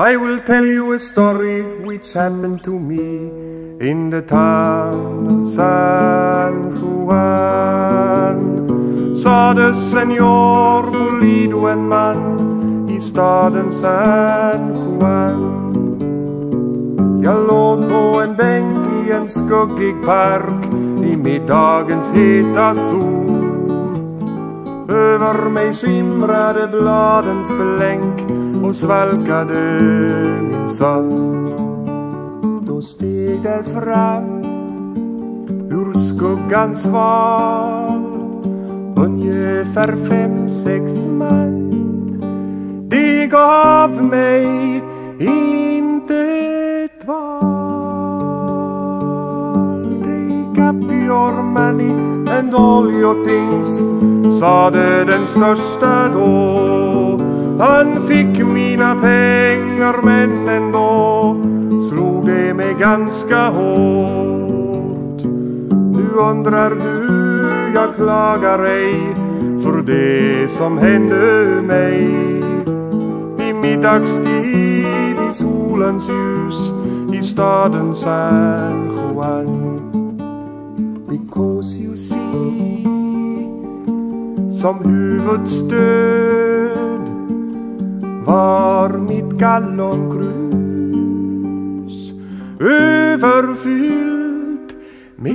I will tell you a story which happened to me in the town of San Juan. Sade Señor Pulido en man i staden San Juan. Jag låg på en bänk i en skuggig park i middagens heta sol. Över mig skimrade bladens blänk och svalkade min sömn. Då steg där fram ur skuggans val ungefär 5-6 man. De gav mig inte ett val. Take up your money and all your things, sade den största då. Han fick mina pengar men ändå slog det mig ganska hårt. Nu undrar du, jag klagar ej för det som hände mig. I middagstid i solens ljus i staden San Juan. Because you see, som huvudstöd var mitt gallonkrus överfyllt med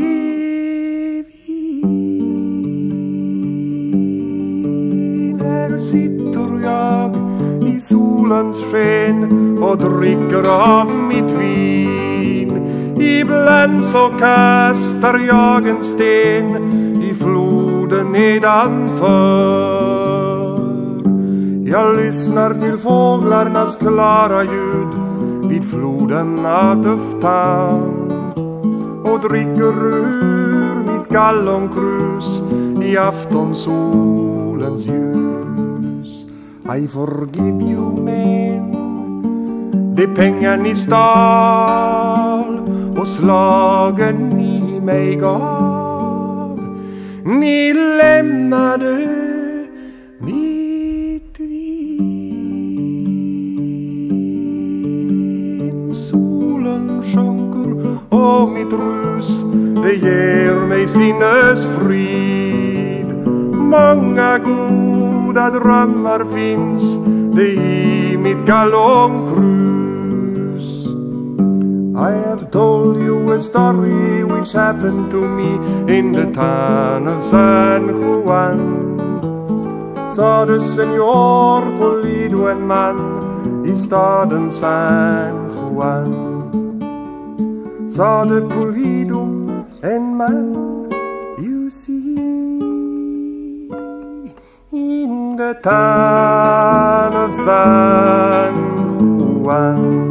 vin. Här sitter jag i solens sken och dricker av mitt vin. Ibland så kastar jag en sten i floden nedanför. Jag lyssnar till fåglarnas klara ljud vid floden out of town och dricker ur mitt gallonkrus i aftonsolens ljus. I forgive you men, de pengar ni stal och slagen ni mig gav, ni lämnade mitt vin. Solen sjunker och mitt rus, det ger mig sinnesfrid. Många goda drömmar finns det i mitt gallonkrus. I have told you a story which happened to me in the town of San Juan. Sade Señor Pulido en man i staden San Juan. Sade Pulido en man, you see, in the town of San Juan.